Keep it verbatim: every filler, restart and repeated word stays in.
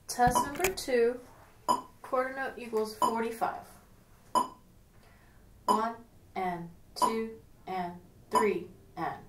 Test number two, quarter note equals forty-five. One and two and three and